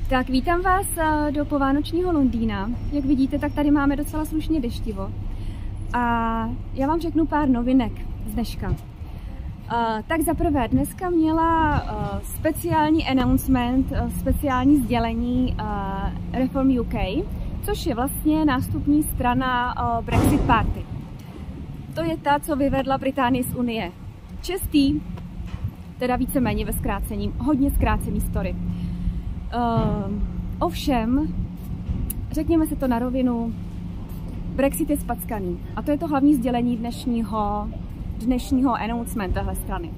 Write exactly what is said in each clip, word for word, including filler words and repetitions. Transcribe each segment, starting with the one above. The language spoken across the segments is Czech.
Tak vítám vás do povánočního Londýna. Jak vidíte, tak tady máme docela slušně deštivo. A já vám řeknu pár novinek z dneška. Uh, tak zaprvé, dneska měla uh, speciální announcement, uh, speciální sdělení uh, Reform U K, což je vlastně nástupní strana uh, Brexit Party. To je ta, co vyvedla Británii z Unie. Čestý, teda víceméně ve zkrácení, hodně zkrácený story. Uh, ovšem, řekněme si to na rovinu, Brexit je spackaný. A to je to hlavní sdělení dnešního, dnešního announcement téhle strany.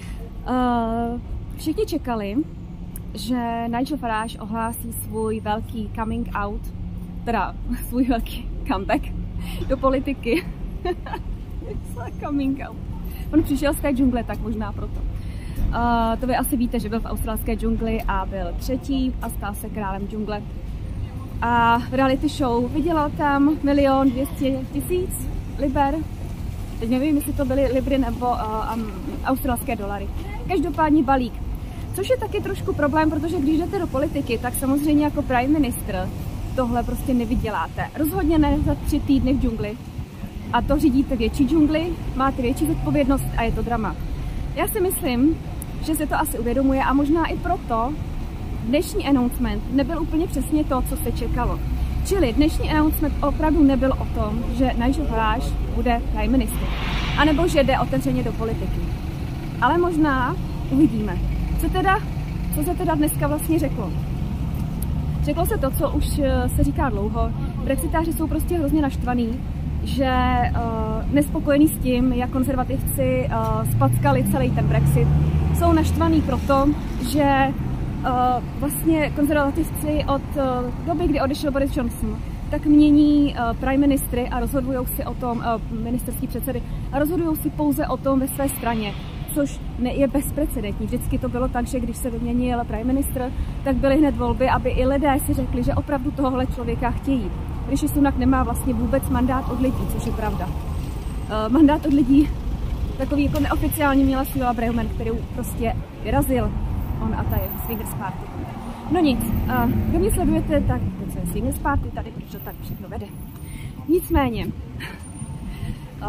Uh, všichni čekali, že Nigel Farage ohlásí svůj velký coming out, teda svůj velký comeback do politiky. Coming out. On přišel z té džungle, tak možná proto. Uh, to vy asi víte, že byl v australské džungli a byl třetí a stal se králem džungle. A v reality show vydělal tam milion dvě stě tisíc liber. Teď nevím, jestli to byly libry nebo uh, um, australské dolary. Každopádně balík. Což je taky trošku problém, protože když jdete do politiky, tak samozřejmě jako prime minister tohle prostě nevyděláte. Rozhodně ne za tři týdny v džungli. A to řídíte větší džungli, máte větší zodpovědnost a je to drama. Já si myslím, že se to asi uvědomuje a možná i proto dnešní announcement nebyl úplně přesně to, co se čekalo. Čili dnešní announcement opravdu nebyl o tom, že Nigel Farage bude prime minister, anebo že jde otevřeně do politiky. Ale možná uvidíme. Co, teda, co se teda dneska vlastně řeklo? Řeklo se to, co už se říká dlouho. Brexitáři jsou prostě hrozně naštvaný, že uh, nespokojení s tím, jak konzervativci uh, spackali celý ten Brexit, jsou naštvaný proto, že uh, vlastně konzervativci od uh, doby, kdy odešel Boris Johnson, tak mění uh, prime ministry a rozhodují si o tom, uh, ministerský předsedy, a rozhodují si pouze o tom ve své straně, což ne, je bezprecedentní. Vždycky to bylo tak, že když se vyměnil prime ministr, tak byly hned volby, aby i lidé si řekli, že opravdu tohohle člověka chtějí. Rishi Sunak nemá vlastně vůbec mandát od lidí, což je pravda. Uh, mandát od lidí takový jako neoficiální měla Suella Braverman, kterou prostě vyrazil on a ta je Swingers Party. No nic, uh, kdo mě sledujete, tak to, co je Swingers Party, tady proč to tak všechno vede. Nicméně, uh,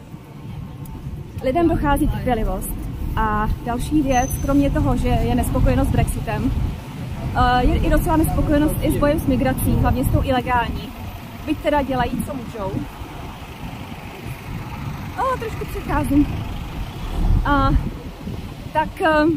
lidem dochází trpělivost a další věc, kromě toho, že je nespokojenost s Brexitem, uh, je i docela nespokojenost i s bojem s migrací, hlavně s tou ilegální. Byť teda dělají, co můžou. O, trošku přecházím. A, tak uh,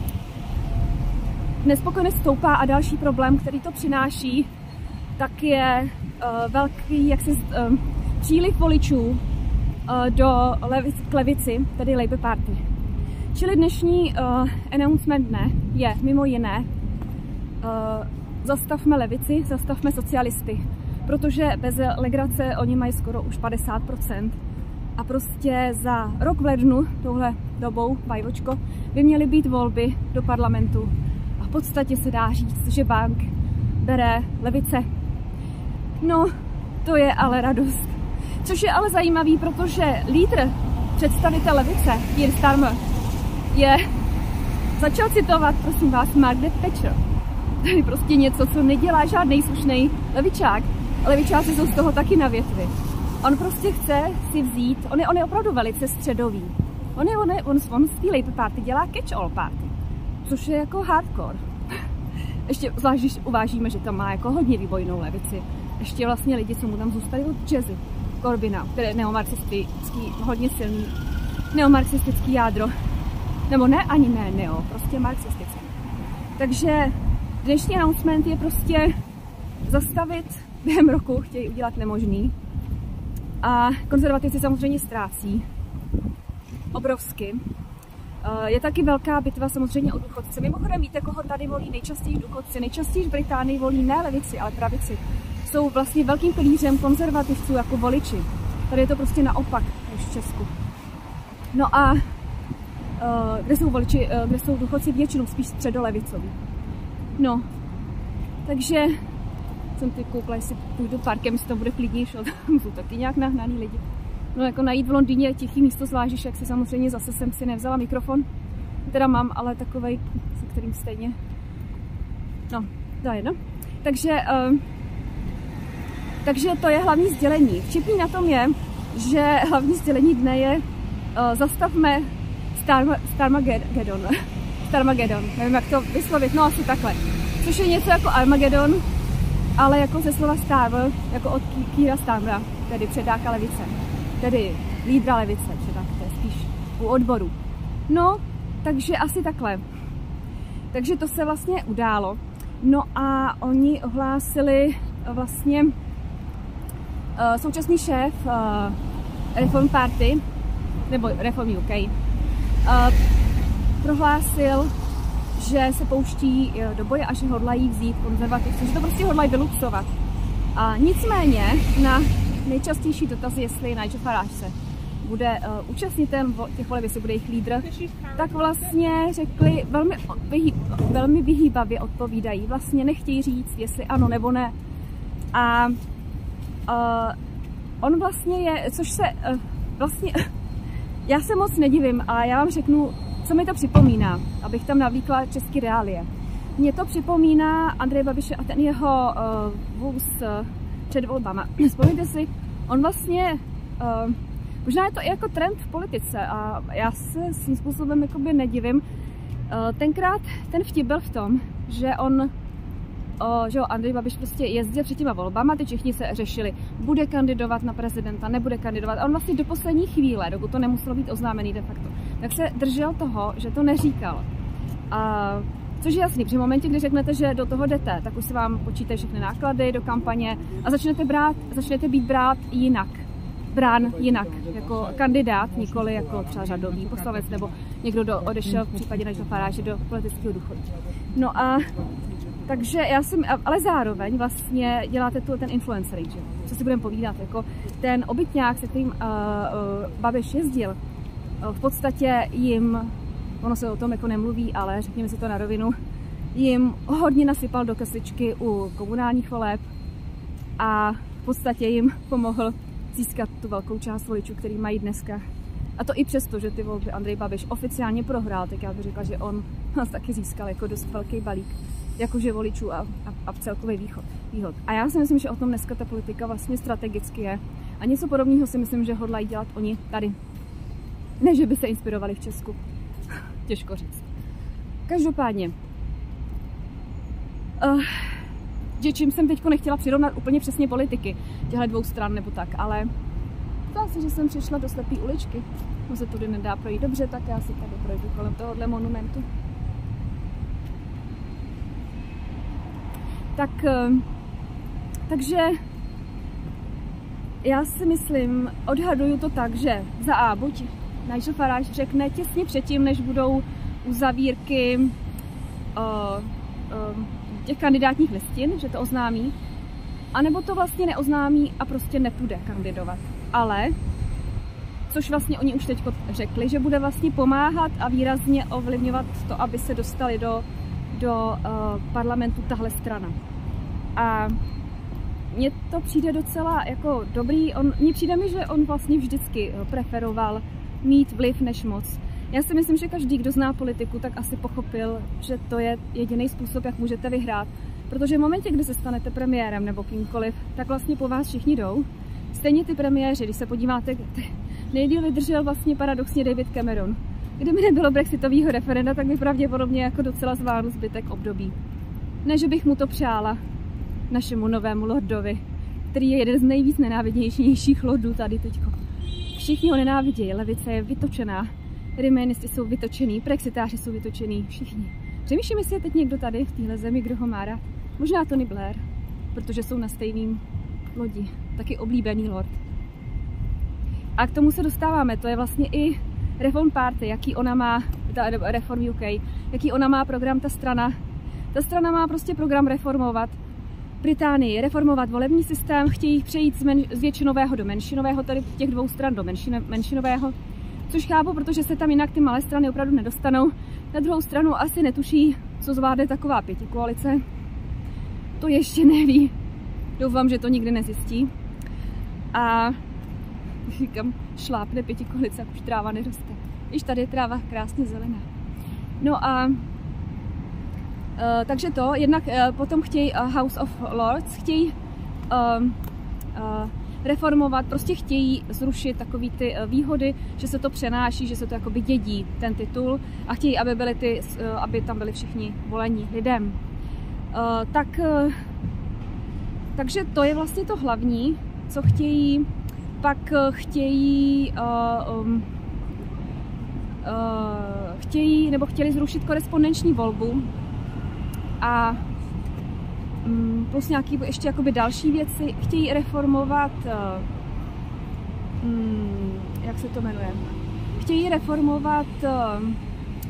nespokojenost stoupá a další problém, který to přináší, tak je uh, velký jaksi, uh, příliv voličů uh, do levic, k levici, tedy Labour Party. Čili dnešní uh, announcement dne je mimo jiné uh, zastavme levici, zastavme socialisty. Protože bez legrace oni mají skoro už padesát procent. A prostě za rok v lednu, touhle dobou, bajvočko, by měly být volby do parlamentu. A v podstatě se dá říct, že bank bere levice. No, to je ale radost. Což je ale zajímavý, protože lídr, představitel levice, Keir Starmer, je, začal citovat, prosím vás, Margaret Thatcher. To je prostě něco, co nedělá žádný slušný levičák. Levičáci jsou z toho taky na větvi. On prostě chce si vzít, on je, on je opravdu velice středový. On, je, on, je, on, on z té Labour Party dělá catch-all party, což je jako hardcore. Ještě zvlášť, když uvážíme, že tam má jako hodně výbojnou levici. Ještě vlastně lidi, co mu tam zůstali od Jazzy Corbyna, který je neomarxistický, hodně silný neomarxistický jádro. Nebo ne, ani ne neo, prostě marxistický. Takže dnešní announcement je prostě zastavit během roku, chtějí udělat nemožný. A konzervativci samozřejmě ztrácí. Obrovsky. Je taky velká bitva samozřejmě o důchodce. Mimochodem víte, koho tady volí nejčastěji důchodci. Nejčastěji v Británii volí ne levici, ale pravici. Jsou vlastně velkým pilířem konzervativců jako voliči. Tady je to prostě naopak než v Česku. No a kde jsou voliči, kde jsou důchodci většinou spíš středolevicoví. No, takže jsem ty koukla, jestli půjdu parkem, jestli to bude klidnější, tam jsou taky nějak nahnaný lidi. No jako najít v Londýně tichý místo zvlášť, jak si samozřejmě zase jsem si nevzala mikrofon. Teda mám, ale takovej, se kterým stejně. No, To je jedno. Takže, uh, takže to je hlavní sdělení. Vtipný na tom je, že hlavní sdělení dne je uh, zastavme Star, Starmagedon. Starmagedon, nevím jak to vyslovit, no asi takhle. Což je něco jako Armageddon, ale jako ze slova Starver, jako od Keira Starmera, tedy předáka levice. Tedy lídra levice, předák, to je spíš u odboru. No, takže asi takhle. Takže to se vlastně událo. No a oni ohlásili vlastně uh, současný šéf uh, Reform Party, nebo Reform U K, uh, prohlásil, že se pouští do boje a že hodlají vzít konzervativce, že to prostě hodlají vyluxovat. A nicméně na nejčastější dotazy, jestli Nigel Farage se bude uh, účastnitem těch voleb, jestli bude jejich lídr, tak vlastně řekli, velmi, vyhýb, velmi vyhýbavě odpovídají. Vlastně nechtějí říct, jestli ano nebo ne. A uh, on vlastně je, což se uh, vlastně, já se moc nedivím a já vám řeknu, co mi to připomíná, abych tam navlíkla český reálie. Mně to připomíná Andreje Babiše a ten jeho uh, vůz uh, před volbama. Vzpomněte si, on vlastně, uh, možná je to i jako trend v politice a já se svým způsobem jakoby nedivím. Uh, tenkrát ten vtip byl v tom, že on, uh, že Andrej Babiš prostě jezdil před těma volbama, ty všichni se řešili, bude kandidovat na prezidenta, nebude kandidovat. A on vlastně do poslední chvíle, dokud to nemuselo být oznámený de facto, tak se držel toho, že to neříkal. A což je jasný, při momentě, kdy řeknete, že do toho jdete, tak už se vám počítají všechny náklady do kampaně a začnete, brát, začnete být brát jinak. Brán jinak, jako kandidát, nikoli jako třeba řadový poslanec nebo někdo, kdo odešel v případě Nigela Farage do politického důchodu. No a takže já jsem, ale zároveň vlastně děláte tu ten influencer, že? Co si budeme povídat, jako ten obytňák, se kterým uh, uh, Babiš jezdil, uh, v podstatě jim, ono se o tom jako nemluví, ale řekněme si to na rovinu, jim hodně nasypal do kasičky u komunálních voleb a v podstatě jim pomohl získat tu velkou část voličů, který mají dneska. A to i přesto, že ty volby Andrej Babiš oficiálně prohrál, tak já bych řekla, že on nás taky získal jako dost velký balík jakože voličů a, a, a celkový východ, výhod. A já si myslím, že o tom dneska ta politika vlastně strategicky je. A něco podobného si myslím, že hodlají dělat oni tady. Ne, že by se inspirovali v Česku. Těžko říct. Každopádně. Uh, že čím jsem teď nechtěla přirovnat úplně přesně politiky těchto dvou stran nebo tak, ale zdá se, že jsem přišla do slepé uličky. No se tudy nedá projít dobře, tak já si tady projdu kolem tohohle monumentu. Tak, takže já si myslím, odhaduju to tak, že za A, buď Nigel Farage řekne těsně předtím, než budou uzavírky uh, uh, těch kandidátních listin, že to oznámí, anebo to vlastně neoznámí a prostě nepůjde kandidovat. Ale, což vlastně oni už teď řekli, že bude vlastně pomáhat a výrazně ovlivňovat to, aby se dostali do, do uh, parlamentu tahle strana. A mně to přijde docela jako dobrý, on, mně přijde mi, že on vlastně vždycky preferoval mít vliv než moc. Já si myslím, že každý, kdo zná politiku, tak asi pochopil, že to je jediný způsob, jak můžete vyhrát. Protože v momentě, kdy se stanete premiérem nebo kýmkoliv, tak vlastně po vás všichni jdou. Stejně ty premiéři, když se podíváte, nejdýl vydržel vlastně paradoxně David Cameron. Kdyby nebylo brexitového referenda, tak by pravděpodobně jako docela zvládl zbytek období. Ne, že bych mu to přála, našemu novému lordovi, který je jeden z nejvíc nenávidějších lordů tady teďko. Všichni ho nenávidějí, levice je vytočená, remainisti jsou vytočený, brexitáři jsou vytočený, všichni. Přemýšlím, jestli je teď někdo tady v téhle zemi, kdo ho má rád. Možná Tony Blair, protože jsou na stejným lodi, taky oblíbený lord. A k tomu se dostáváme, to je vlastně i Reform Party, jaký ona má, ta Reform U K, jaký ona má program ta strana. Ta strana má prostě program reformovat Británii, reformovat volební systém, chtějí přejít z, men, z většinového do menšinového, tady těch dvou stran do menšine, menšinového, což chápu, protože se tam jinak ty malé strany opravdu nedostanou. Na druhou stranu asi netuší, co zvládne taková pětikoalice. To ještě neví. Doufám, že to nikdy nezjistí. A říkám, šlápne pětikoalice, jak už tráva neroste. Když tady je tráva krásně zelená. No a takže to, jednak uh, potom chtějí uh, House of Lords, chtějí uh, uh, reformovat, prostě chtějí zrušit takové ty uh, výhody, že se to přenáší, že se to jakoby dědí, ten titul, a chtějí, aby, byly ty, uh, aby tam byli všichni volení lidem. Uh, tak, uh, takže to je vlastně to hlavní, co chtějí. Pak uh, chtějí uh, um, uh, chtějí, nebo chtěli zrušit korespondenční volbu a um, plus nějaké ještě jakoby další věci. Chtějí reformovat, uh, um, jak se to jmenuje, chtějí reformovat uh, uh,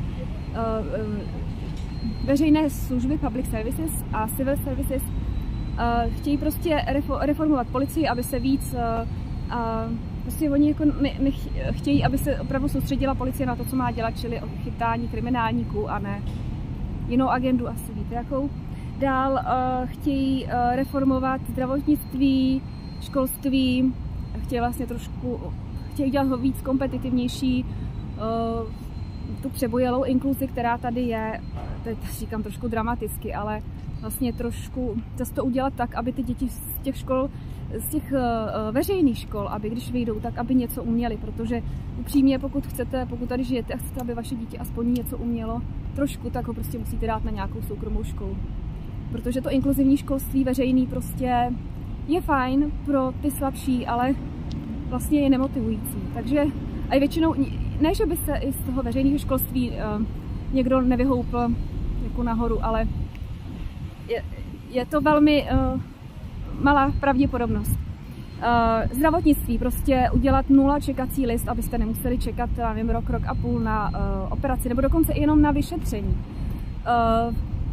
uh, veřejné služby, public services a civil services. Uh, chtějí prostě reformovat policii, aby se víc uh, uh, prostě oni jako ne, ne, chtějí, aby se opravdu soustředila policie na to, co má dělat, čili o chytání kriminálníků a ne jinou agendu, asi víte jakou. Dál uh, chtějí uh, reformovat zdravotnictví, školství, chtějí vlastně trošku, chtějí dělat ho víc kompetitivnější, uh, tu přebojelou inkluzi, která tady je, teď říkám trošku dramaticky, ale vlastně trošku často udělat tak, aby ty děti z těch škol, z těch uh, veřejných škol, aby když vyjdou, tak aby něco uměli, protože upřímně, pokud chcete, pokud tady žijete a chcete, aby vaše dítě aspoň něco umělo trošku, tak ho prostě musíte dát na nějakou soukromou školu. Protože to inkluzivní školství veřejný prostě je fajn pro ty slabší, ale vlastně je nemotivující. Takže a i většinou, ne, že by se i z toho veřejného školství uh, někdo nevyhoupl jako nahoru, ale je, je to velmi uh, malá pravděpodobnost. Uh, zdravotnictví, prostě udělat nula čekací list, abyste nemuseli čekat, nevím, rok, rok a půl na uh, operaci, nebo dokonce i jenom na vyšetření. Uh,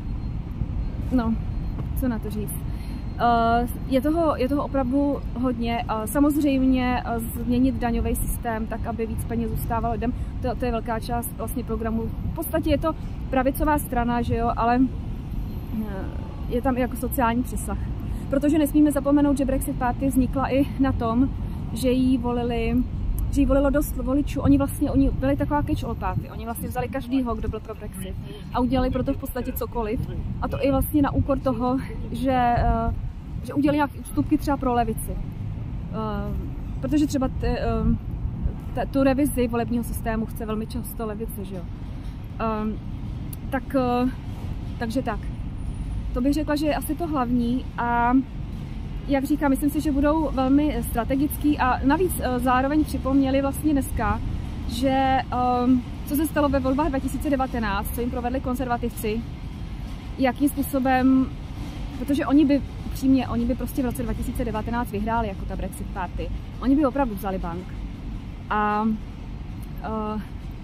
no, co na to říct. Uh, je, toho, je toho opravdu hodně. Uh, samozřejmě uh, změnit daňový systém tak, aby víc peněz zůstávalo lidem. To, to je velká část vlastně programu. V podstatě je to pravicová strana, že jo, ale uh, je tam i jako sociální přesah. Protože nesmíme zapomenout, že Brexit Party vznikla i na tom, že jí volili, že jí volilo dost voličů. Oni vlastně oni byli taková catch-all party. Oni vlastně vzali každýho, kdo byl pro Brexit a udělali pro to v podstatě cokoliv. A to i vlastně na úkor toho, že, uh, že udělali nějaké ústupky třeba pro levici. Uh, protože třeba ty, uh, t, tu revizi volebního systému chce velmi často levice, že jo. Uh, tak, uh, takže tak. To bych řekla, že je asi to hlavní a jak říkám, myslím si, že budou velmi strategický a navíc zároveň připomněli vlastně dneska, že um, co se stalo ve volbách dva tisíce devatenáct, co jim provedli konzervativci, jakým způsobem, protože oni by, upřímně, oni by prostě v roce dva tisíce devatenáct vyhráli jako ta Brexit Party. Oni by opravdu vzali bank. A uh,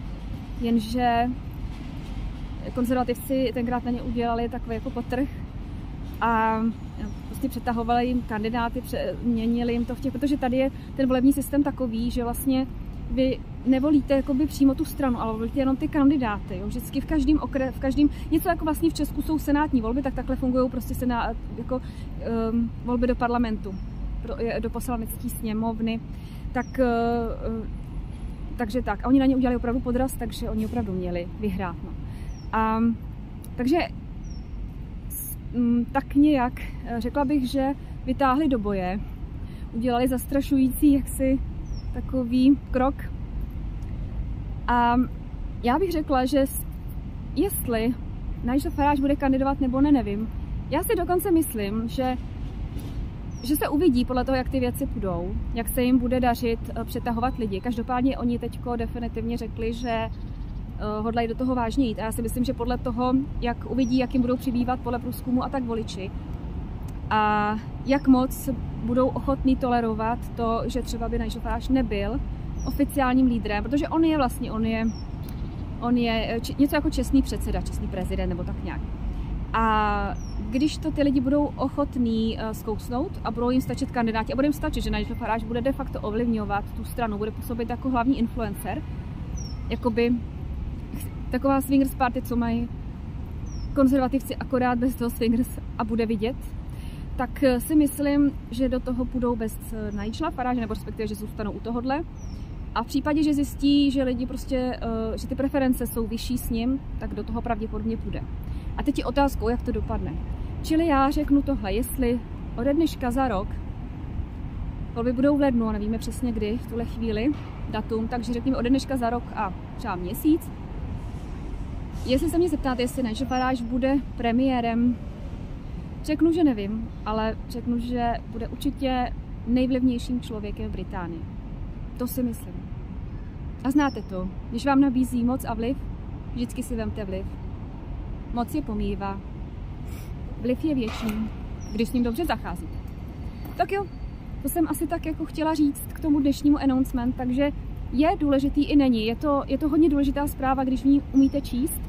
jenže konzervativci tenkrát na ně udělali takový jako potrh a prostě přetahovali jim kandidáty, měnili jim to v těch, protože tady je ten volební systém takový, že vlastně vy nevolíte jakoby přímo tu stranu, ale volíte jenom ty kandidáty. Jo? Vždycky v každém okre, v každém, něco jako vlastně v Česku jsou senátní volby, tak takhle fungují prostě senát, jako um, volby do parlamentu, do, do poslanecké sněmovny, tak uh, takže tak. A oni na ně udělali opravdu podraz, takže oni opravdu měli vyhrát. No. A, takže m, tak nějak řekla bych, že vytáhli do boje, udělali zastrašující jaksi takový krok. A já bych řekla, že jestli Nigel Farage bude kandidovat nebo ne, nevím. Já si dokonce myslím, že, že se uvidí podle toho, jak ty věci půjdou, jak se jim bude dařit přetahovat lidi. Každopádně oni teďko definitivně řekli, že uh, hodlají do toho vážně jít. A já si myslím, že podle toho, jak uvidí, jak jim budou přibývat podle průzkumu a tak voliči, a jak moc budou ochotní tolerovat to, že třeba by Nigel Farage nebyl oficiálním lídrem, protože on je vlastně, on je, on je či, něco jako čestný předseda, čestný prezident nebo tak nějak. A když to ty lidi budou ochotní uh, zkousnout a budou jim stačit kandidáti a bude jim stačit, že Nigel Farage bude de facto ovlivňovat tu stranu, bude působit jako hlavní influencer, jakoby taková swingers party, co mají konzervativci akorát bez toho swingers a bude vidět, tak si myslím, že do toho půjdou bez Nigela Farage, nebo respektive, že zůstanou u tohohle. A v případě, že zjistí, že lidi prostě, že ty preference jsou vyšší s ním, tak do toho pravděpodobně půjde. A teď je otázkou, jak to dopadne. Čili já řeknu tohle, jestli ode dneška za rok, volby budou v lednu a nevíme přesně kdy, v tuhle chvíli, datum, takže řekněme ode dneška za rok a třeba měsíc. Jestli se mě zeptáte, jestli Nigel Farage bude premiérem, řeknu, že nevím, ale řeknu, že bude určitě nejvlivnějším člověkem v Británii. To si myslím. A znáte to, když vám nabízí moc a vliv, vždycky si vemte vliv. Moc je pomývá. Vliv je větší, když s ním dobře zacházíte. Tak jo, to jsem asi tak jako chtěla říct k tomu dnešnímu announcement, takže je důležitý i není. Je to, je to hodně důležitá zpráva, když v ní umíte číst,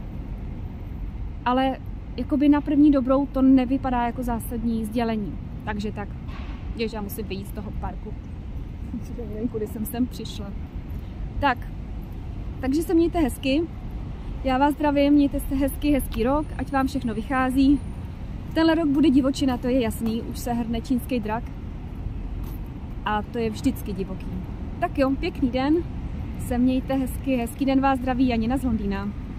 ale jakoby na první dobrou to nevypadá jako zásadní sdělení. Takže tak, jež já musím vyjít z toho parku. Nevím, kudy jsem sem přišla. Tak, takže se mějte hezky. Já vás zdravím, mějte se hezky, hezký rok, ať vám všechno vychází. Tenhle rok bude divočina, to je jasný, už se hrne čínský drak. A to je vždycky divoký. Tak jo, pěkný den, se mějte hezky, hezký den vás zdraví Janina z Londýna.